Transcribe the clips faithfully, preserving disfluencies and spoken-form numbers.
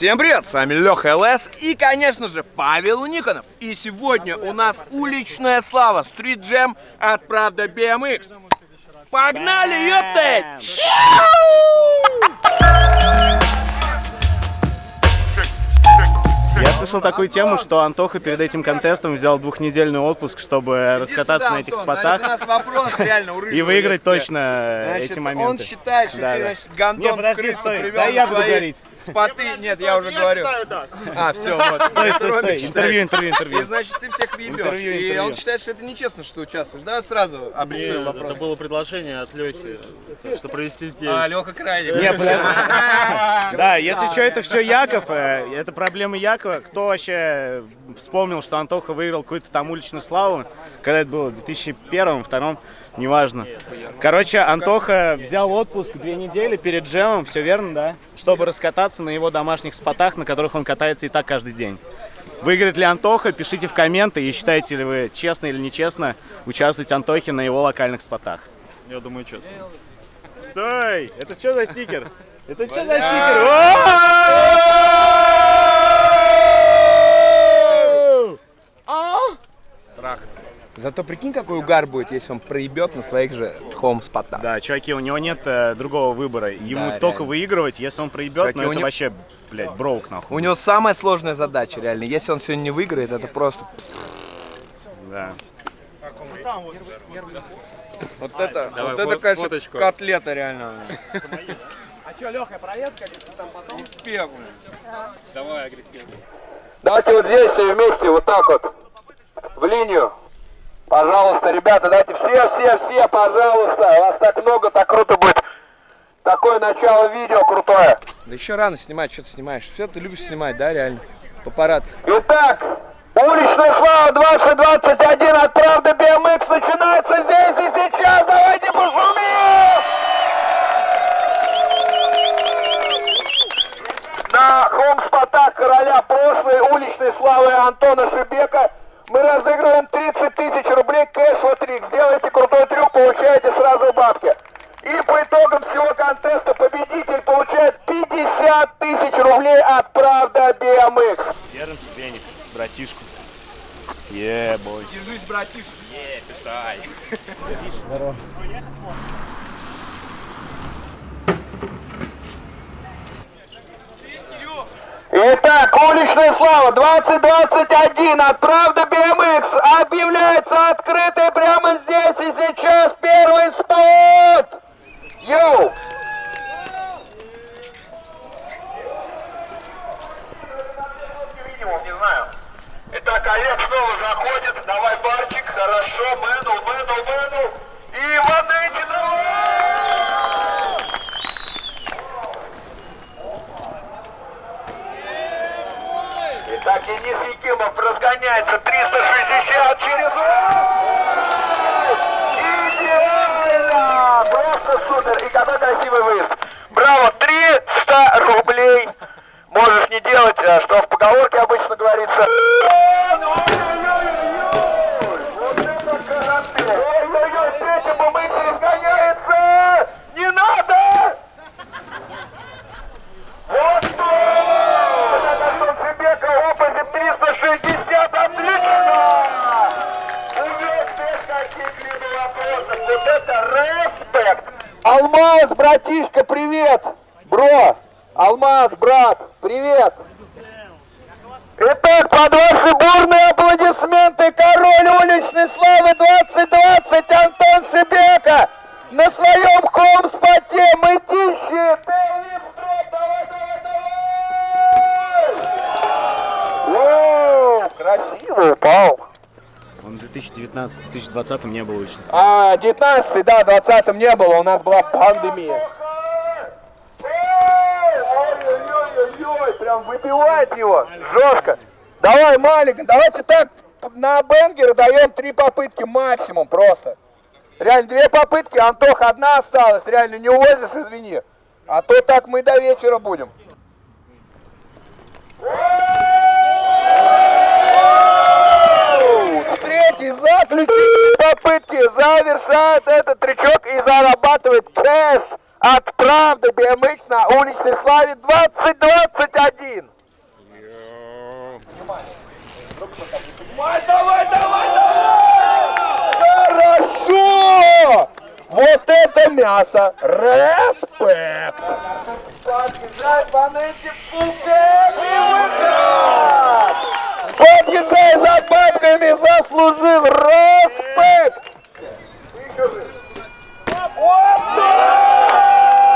Всем привет, с вами Леха ЛС и, конечно же, Павел Никонов. И сегодня у нас уличная слава, Street Jam от Правда би эм икс. Погнали, ёптать! Я слышал такую тему, что Антоха перед этим контестом взял двухнедельный отпуск, чтобы раскататься сюда, на этих Антон, спотах. значит, у нас вопрос реально у и выиграть точно значит, эти моменты. Он считает, что да, ты, да. значит, гандон Не, подожди, в крысу стой, привел да я буду свои говорить. споты. Нет, я уже говорю. А, все, вот. Стой, стой, стой, интервью, интервью, И интервью. значит, ты всех въебешь. Интервью, И интервью. он считает, что это нечестно, что ты участвуешь. Да, сразу обрисуем вопрос. Это было предложение от Лехи, что провести здесь. А, Леха крайне. Не, подожди. Да, если что, это все Яков, э, это проблемы Якова. Кто вообще вспомнил, что Антоха выиграл какую-то там уличную славу, когда это было в две тысячи первом, две тысячи втором, неважно. Короче, Антоха взял отпуск две недели перед джемом, все верно, да? Чтобы раскататься на его домашних спотах, на которых он катается и так каждый день. Выиграет ли Антоха? Пишите в комменты, и считаете ли вы, честно или нечестно, участвовать Антохе на его локальных спотах. Я думаю, честно. Стой! Это что за стикер? Это что за стикер? Зато прикинь, какой угар будет, если он проебет на своих же хоум-спотах. Да, чуваки, у него нет э, другого выбора. Ему Да, только реально. выигрывать, если он проебет, Чуваки, ну у это него- вообще, блядь, броук нахуй. У него самая сложная задача, реально. Если он сегодня не выиграет, это просто... Да. Вот это, давай, вот это, фот- конечно, фоточку. котлета реально. А что, Леха, проверка сам потом? Давай, агрессивно. Давайте вот здесь все вместе, вот так вот, в линию. Пожалуйста, ребята, дайте все, все, все, пожалуйста. Вас так много, так круто будет. Такое начало видео крутое. Да еще рано снимать, что ты снимаешь? Все, ты любишь снимать, да, реально? Папарацци. Итак, уличная слава двадцать двадцать один от Правда би эм икс начинается здесь и сейчас. Давайте пошумим! На хоум-спотах короля прошлой уличной славы Антона Шибека мы разыгрываем тридцать тысяч рублей кэш-трик. Сделайте крутой трюк, получаете сразу бабки. И по итогам всего контеста победитель получает пятьдесят тысяч рублей от Правда би эм икс. Держимся, Веник, братишку. Е, бой. Держись, братишка. Не, пишай. Здорово. Итак, уличная слава двадцать двадцать один от Правда би эм икс объявляется открытой прямо здесь и сейчас первый спот! Йоу! Не знаю. Итак, Олег снова заходит. Давай барчик. Хорошо. Мэнул, мэнул, мэнул. И водите, давай! Итак, Денис Якимов разгоняется. триста шестьдесят через... Идеально! Просто супер. И какой красивый выезд. Браво! триста рублей. Можешь не делать, что в поговорке обычно говорится. Вот это карате! Ой-ой-ой, третий бэ эм икс разгоняется! Не надо! Вот что! Это Антон Шибека, опыте триста шестьдесят, отлично! Увидь без каких-либо вопросов, вот это респект! Алмаз, братишка, привет! Бро! Алмаз, брат, привет! Итак, под ваши бурные аплодисменты король уличной славы двадцать двадцать Антон Шибека на своем хоум-споте мытищи! Давай, давай, давай! Воу, красиво упал! Он в две тысячи девятнадцатом — две тысячи двадцатом не было уличной славы. А, девятнадцатый, да, двадцатом не было, у нас была пандемия. Ой-ой-ой, прям выбивает его, жестко. Давай, маленько, давайте так, на бенгер даем три попытки максимум просто. Реально, две попытки, Антох, одна осталась, реально, не увозишь, извини. А то так мы до вечера будем. Третий, заключительные попытки завершает этот трючок и зарабатывает кэш от Правды би эм икс на уличной славе двадцать двадцать один. Давай, давай, давай, давай! Хорошо! Вот это мясо! Респект! Подъезжай, Ванетти, пуками выход! Подъезжай за бабками, заслужил респект! Вот так!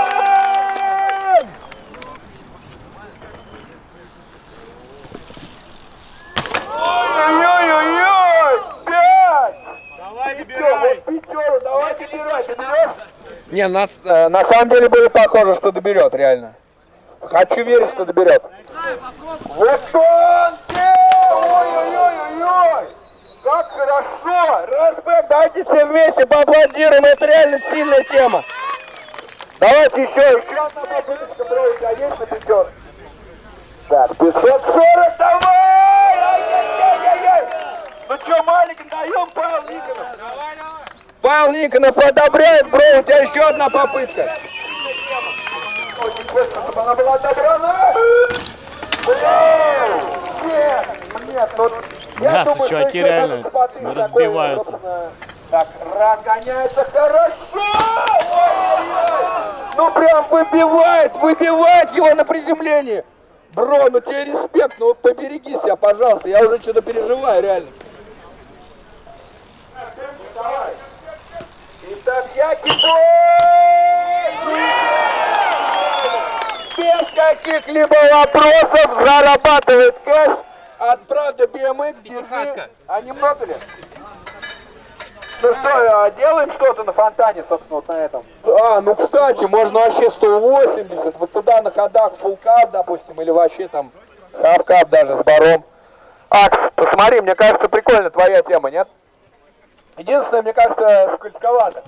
Ой-ой-ой-ой! Пять! Давай, добирай! Пятеру, давай, добирай, доберешь? Не, на, э, на самом деле было похоже, что доберет, реально. Хочу верить, что доберет. Вот он! Ой-ой-ой-ой-ой! Как хорошо! Респект! Давайте все вместе поаплодируем, это реально сильная тема. Давайте еще, еще одна попытка, бро, у тебя есть на пятерку? Так, пятьсот сорок, давай! Ай-яй-яй-яй-яй! Ну что, маленький, даем Павел Никонов? Давай, давай! Павел Никонов одобряет, бро, у тебя еще одна попытка. Очень быстро, чтобы она была отобрана. Нет, нет, ну... Мясо, думаю, чуваки, реально не разбиваются. Такой, так, разгоняется хорошо! Ой-ой-ой! Ну прям выбивает, выбивает его на приземлении. Бро, ну тебе респект, ну побереги себя, пожалуйста, я уже что-то переживаю, реально. Итак, Якидой! Без каких-либо вопросов зарабатывает кэш от Правды би эм икс. Держи. А немного ли? Ну что, делаем что-то на фонтане, собственно, вот на этом. А, ну кстати, можно вообще сто восемьдесят, вот туда на ходах full cup, допустим, или вообще там half cup даже с баром. Акс, посмотри, мне кажется, прикольно твоя тема, нет? Единственное, мне кажется, скользковато.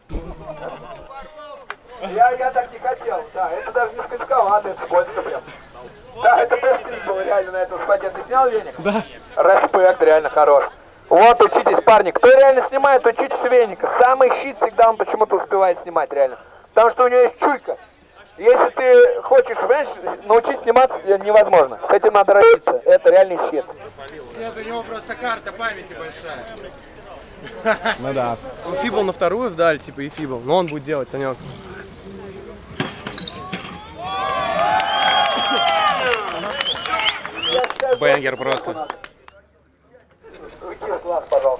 Я, я так не хотел, да, это даже не скользковато, это скользко прям. Да, это просто было реально на этом спаде. Ты снял веник? Да. Респект, реально хорош. Вот, учитесь, парни. Кто реально снимает, учитесь веника. Самый щит всегда он почему-то успевает снимать, реально. Потому что у него есть чуйка. Если ты хочешь, понимаешь, научить сниматься невозможно. С этим надо родиться. Это реальный щит. Нет, у него просто карта памяти большая. Ну да. Он фибл на вторую вдаль, типа и фибл, но он будет делать, Санек. Бенгер просто. Выкинь глаз, пожалуйста.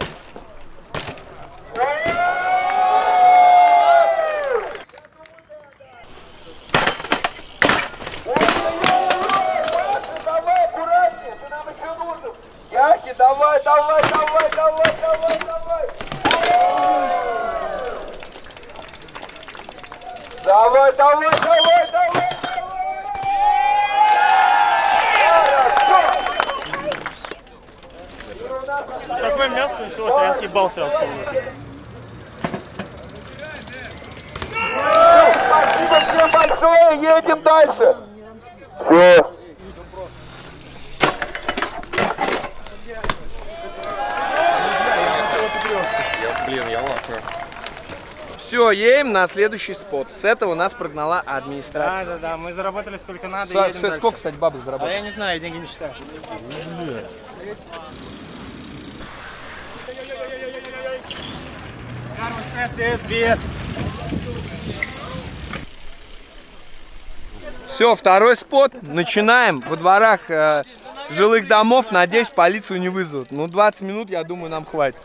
Давай, аккуратнее, ты нам еще нужен. Яки, давай, давай, давай, давай, давай, давай. Давай, давай, давай, давай. Такое мясо началось, а я съебался отсюда. Спасибо всем большое, едем дальше. Все. Блин, я лапаю. Все, едем на следующий спот. С этого нас прогнала администрация. Да, да, да, мы заработали сколько надо, С- едем с- дальше. сколько, кстати, бабок А заработали? я не знаю, я деньги не считаю. Все, второй спот. Начинаем. Во дворах э, жилых домов. Надеюсь, полицию не вызовут. Ну, двадцать минут, я думаю, нам хватит.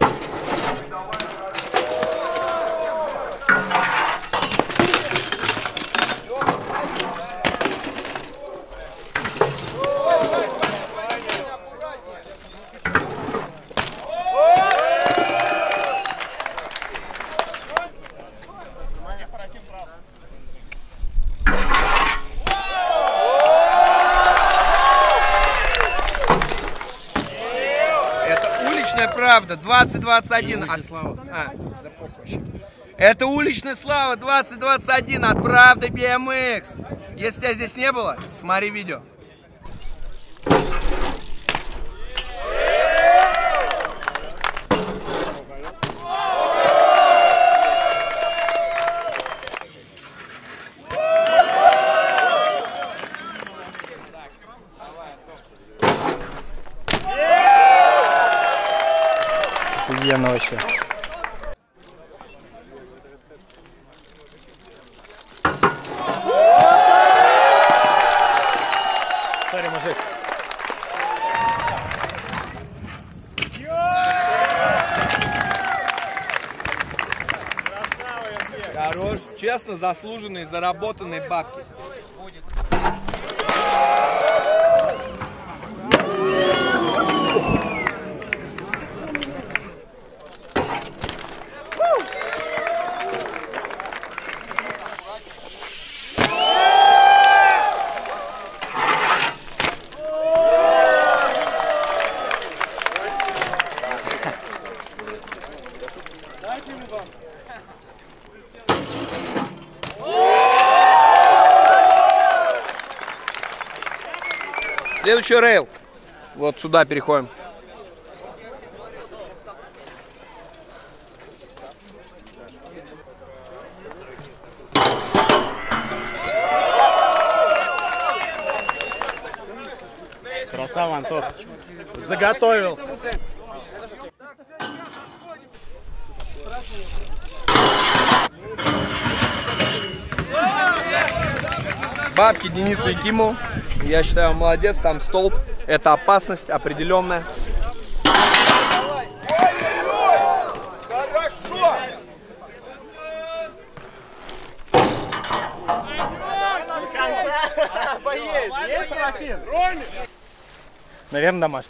Правда, двадцать двадцать один. От... А, да похуй вообще. Это уличная слава двадцать двадцать один от Правды би эм икс. Если тебя здесь не было, смотри видео. Охуенно вообще. Сори, мужик. Хорош, честно, заслуженные, заработанные бабки. Следующий рейл. Вот сюда переходим. Красава, Антон. Заготовил. Бабки Денису Якимову. Я считаю, он молодец, там столб. Это опасность определенная. Хорошо! Поедет, есть трофей? Наверное, домашний.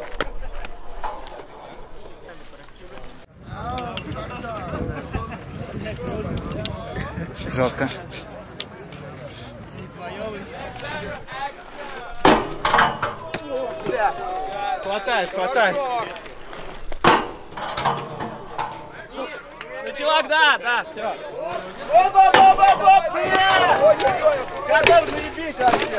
Жестко. Хватает, хватает. Ну, чувак, да, да, все. Готов заебись вообще.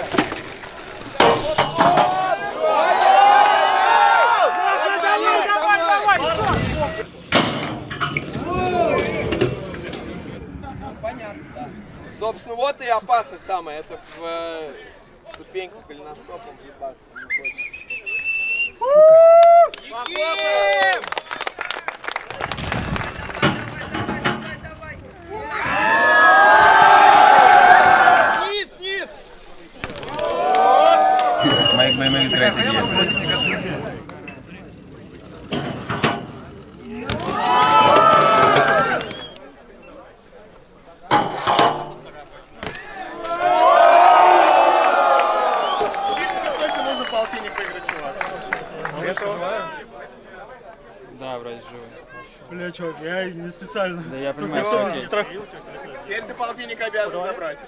Собственно, вот и опасность самая. Это в э, ступеньку голеностопом въебаться не хочется. Яким! Низ, низ! Мои, мои, мои играют такие. Да, вроде живой. Бля, чувак, я не специально. Да я понимаю, что окей. Теперь ты полтинник обязан забрать.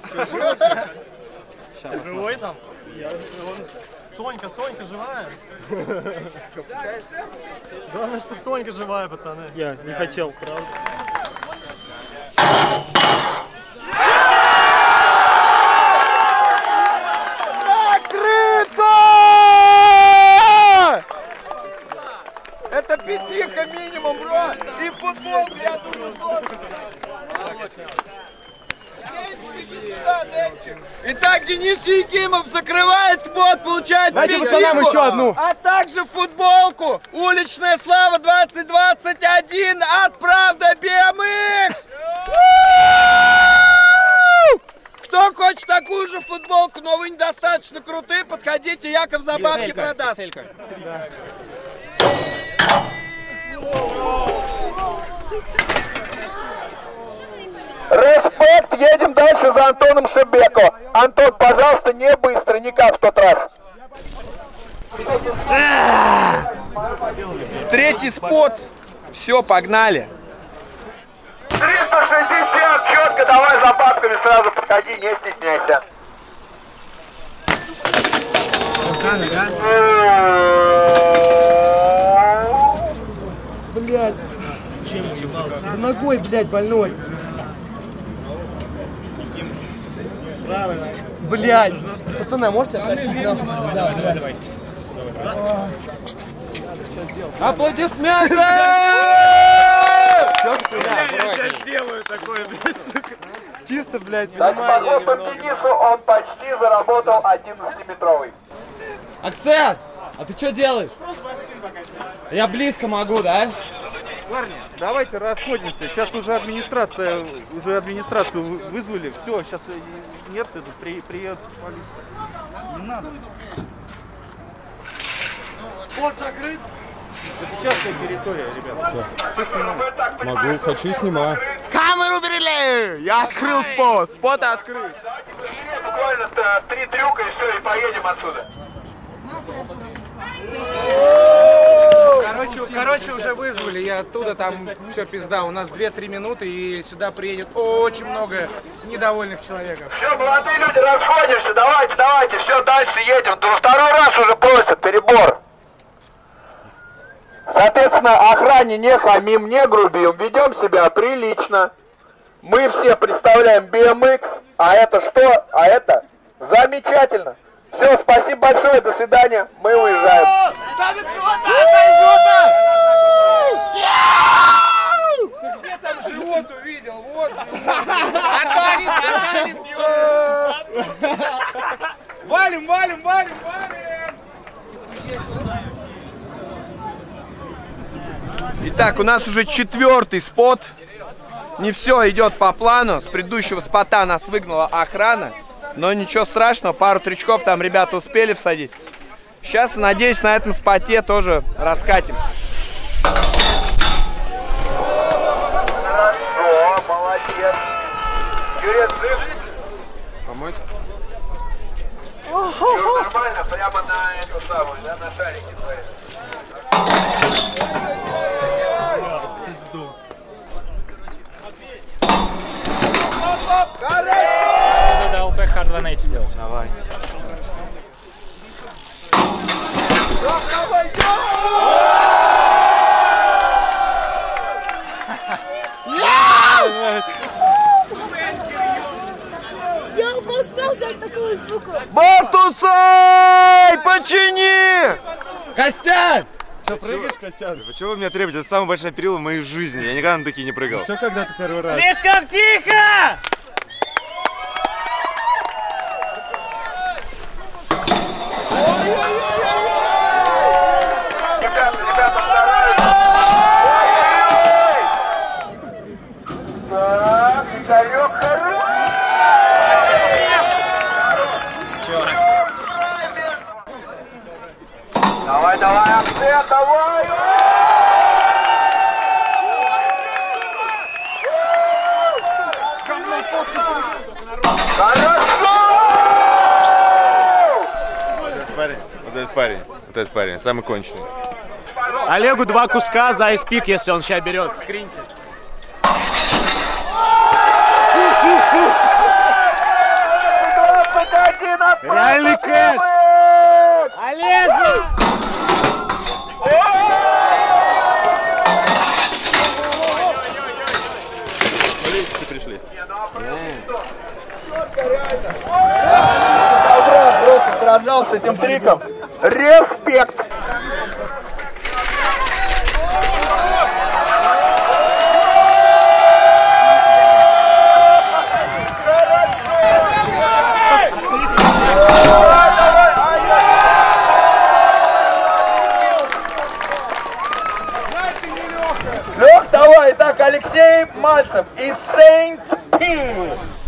Живой там? Я... Сонька, Сонька живая? Главное, что Сонька живая, пацаны. Я не хотел, правда. Это пятиха минимум, бро! И футбол, я думаю, Итак, Денис Якимов закрывает спот, получает Дайте пятиху, пацанам еще одну. А также футболку «Уличная слава двадцать двадцать один» от «Правда би эм икс». Кто хочет такую же футболку, но вы недостаточно крутые, подходите, Яков за бабки продаст. Респект, едем дальше за Антоном Шебеко. Антон, пожалуйста, не быстро, не как в тот раз. Третий спот. Все, погнали. триста шестьдесят, четко, давай за бабками сразу подходи, не стесняйся. Блять. Ногой, блядь, больной. Блядь. Пацаны, можете оттащить? Да, давай, давай. Аплодисменты! Я сейчас сделаю такое, блядь, сука. Чисто, блядь, Дайте внимание похлопаем Денису, он почти заработал одиннадцатиметровый. Акцент! А ты что делаешь? Я близко могу, да? Парни, давайте расходимся. Сейчас уже администрация, уже администрацию вызвали. Все, сейчас нет, это при, приедет полиция. Не надо. Спот закрыт. Это частная территория, ребята. Могу, хочу, снимаю. Камеру берили! Я открыл спот. Спот открыт. Буквально три трюка и все, и поедем отсюда. Короче, короче, уже вызвали, я оттуда, там все пизда. У нас две-три минуты, и сюда приедет очень много недовольных человеков. Все, молодые люди, расходимся, давайте, давайте, все, дальше едем. Да второй раз уже просят, перебор. Соответственно, охране не хамим, не грубим, ведем себя прилично. Мы все представляем би эм икс, а это что? А это замечательно. Все, спасибо большое, до свидания, мы уезжаем. Где там живот увидел? Вот живот. Валим, валим, валим, валим. Итак, у нас уже четвертый спот. Не все идет по плану. С предыдущего спота нас выгнала охрана. Но ничего страшного, пару трючков там ребята успели всадить. Сейчас, надеюсь, на этом споте тоже раскатим. Хорошо, молодец. Юрец, жив? Помочь? Все нормально, прямо на эту самую, да, на шарике свои. Надо ЛП Hard двенадцать делать. Давай. Я опасался от такого звука. Батусай, почини! Костян! Что, прыгаешь, Костян? Почему вы меня требуете? Это самый большой период в моей жизни. Я никогда на такие не прыгал. Все, когда ты первый раз. Слишком тихо! Ребята, ребята, стараются. Так, Игорек, хорош. Давай, давай, акцент, давай! Парень, вот этот парень, вот этот парень, самый конченый. Олегу два куска за айспик, если он сейчас берет. Скриньте. Реальный кэш! Олежа! Полицейцы пришли. Просто сражался с этим триком. Респект! Лех, давай, итак, Алексей Мальцев из Сейнт Пи.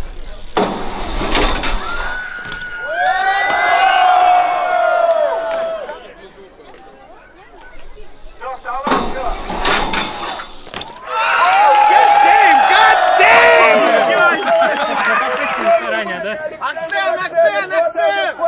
Акцент, акцент, акцент!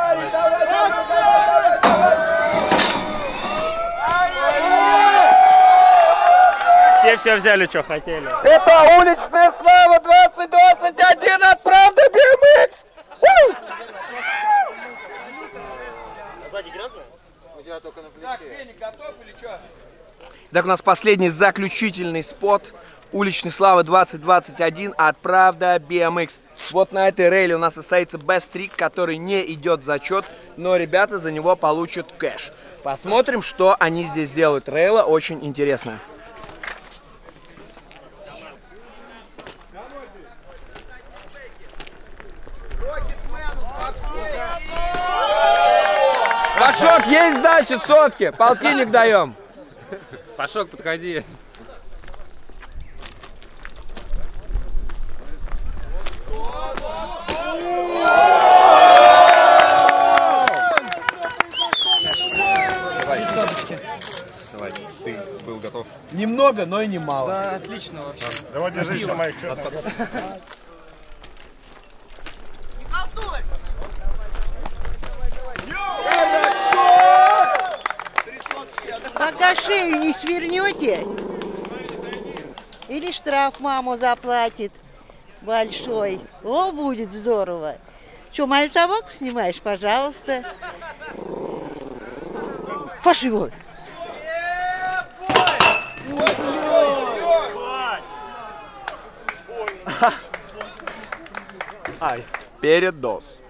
Все все взяли, что хотели. Это уличная слава двадцать двадцать один от Правды би эм икс. Так, Веня, готов или что? Так, у нас последний заключительный спот уличной славы двадцать двадцать один от Правда би эм икс. Вот на этой рейле у нас состоится best trick, который не идет в зачет, но ребята за него получат кэш. Посмотрим, что они здесь делают. Рейла очень интересная. Пашок, есть сдача, сотки. Полтинник даем. Пашок, подходи. Давай. Давай, ты был готов? Немного, но и не мало. Да, отлично вообще. Давай, держи еще моих. Пока шею не свернете, или штраф маму заплатит большой. О, будет здорово. Что, мою собаку снимаешь? Пожалуйста. Пошли вон. Ай. Передоз.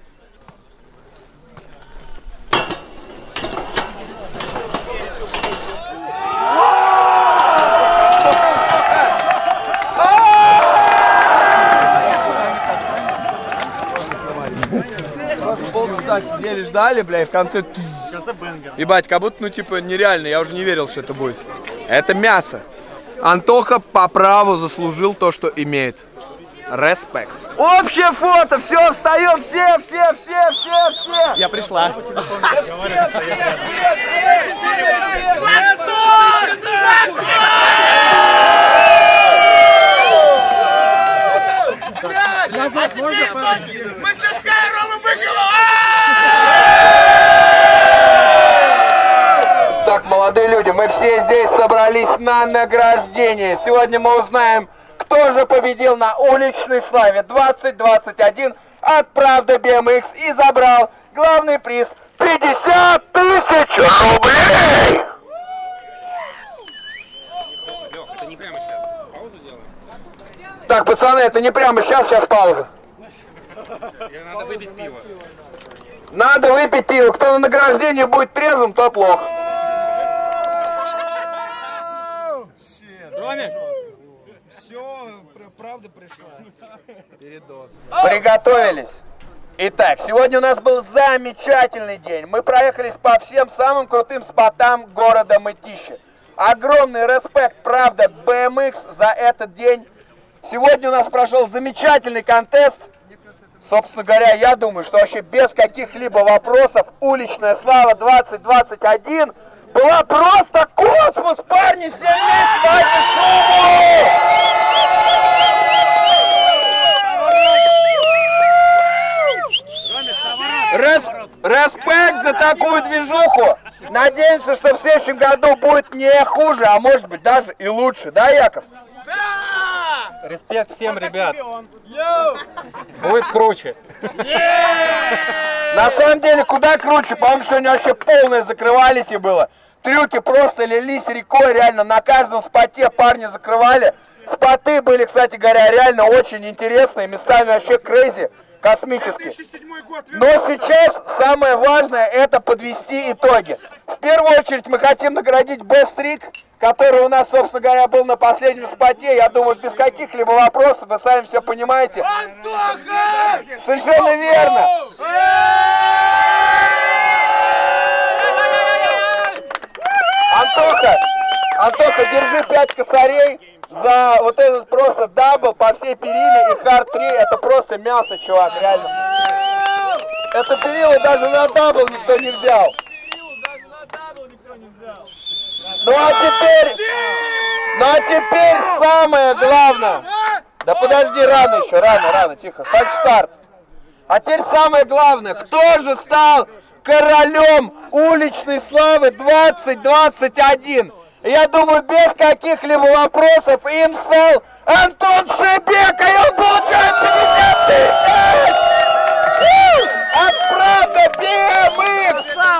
Полчаса сидели, ждали, бля, и в конце... Ебать, как будто, ну, типа, нереально, я уже не верил, что это будет. Это мясо. Антоха по праву заслужил то, что имеет. Респект. Общее фото, все, встаем, все, все, все, все, все. Я пришла. Мастерская Рома Быкова! Так, молодые люди, мы все здесь собрались на награждение. Сегодня мы узнаем, кто же победил на уличной славе двадцать двадцать один от Правда би эм икс и забрал главный приз пятьдесят тысяч рублей! Лёх, это не прямо сейчас. Паузу делаем? Так, пацаны, это не прямо сейчас, сейчас пауза. Надо выпить пиво. Надо выпить пиво. Кто на награждении будет трезвым, тот лох. Роме, все, правда пришла. Передоз. Приготовились. Итак, сегодня у нас был замечательный день. Мы проехались по всем самым крутым спотам города Мытищи. Огромный респект, правда, би эм икс за этот день. Сегодня у нас прошел замечательный контест. Собственно говоря, я думаю, что вообще без каких-либо вопросов уличная слава двадцать двадцать один была просто космос, парни, все вместе, давайте шуму! Рес, респект за такую движуху. Надеемся, что в следующем году будет не хуже, а может быть даже и лучше, да, Яков? Респект всем, ребят. Будет круче. На самом деле, куда круче. По-моему, сегодня вообще полное закрывалити было. Трюки просто лились рекой, реально на каждом споте парни закрывали. Споты были, кстати говоря, реально очень интересные, местами вообще крейзи, космические. Но сейчас самое важное — это подвести итоги. В первую очередь мы хотим наградить Best Trick, который у нас, собственно говоря, был на последнем споте. Я думаю, без каких-либо вопросов, вы сами все понимаете. Антоха! Совершенно верно! Антоха, Антоха, держи пять косарей за вот этот просто дабл по всей периле и хард три. Это просто мясо, чувак, реально. Это перилу даже на дабл никто не взял. Ну а теперь, ну а теперь самое главное. Да подожди, рано еще, рано, рано, тихо, фальшстарт. А теперь самое главное, кто же стал королем уличной славы двадцать двадцать один? Я думаю, без каких-либо вопросов им стал Антон Шебека, и он получает пятьдесят тысяч! От Правда би эм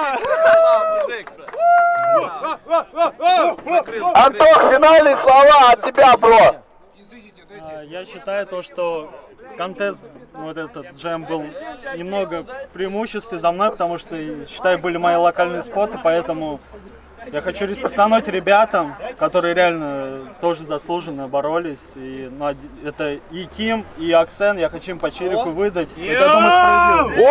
икс! Антох, финальные слова от тебя, бро. Я считаю то, что контест, вот этот джем был немного преимуществе за мной, потому что, считаю, были мои локальные споты, поэтому я хочу респектануть ребятам, которые реально тоже заслуженно боролись. И, ну, это и Ким, и Аксен, я хочу им по челику выдать. Это, я думаю, справедливо.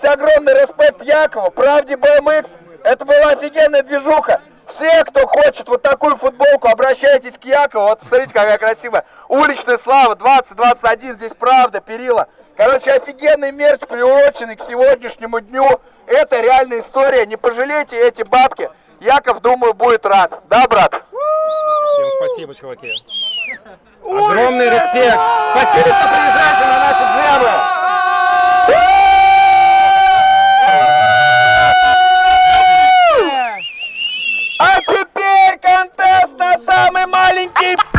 огромный респект Якову, Правде бэ эм икс. Это была офигенная движуха. Все, кто хочет вот такую футболку, обращайтесь к Якову. Вот смотрите, какая красивая. Уличная слава двадцать двадцать один. Здесь Правда, Перила. Короче, офигенный мерч, приуроченный к сегодняшнему дню. Это реальная история. Не пожалейте эти бабки. Яков, думаю, будет рад. Да, брат? Всем спасибо, чуваки. Огромный респект. Спасибо, что приезжаете на наши джемы. А теперь контест на самый маленький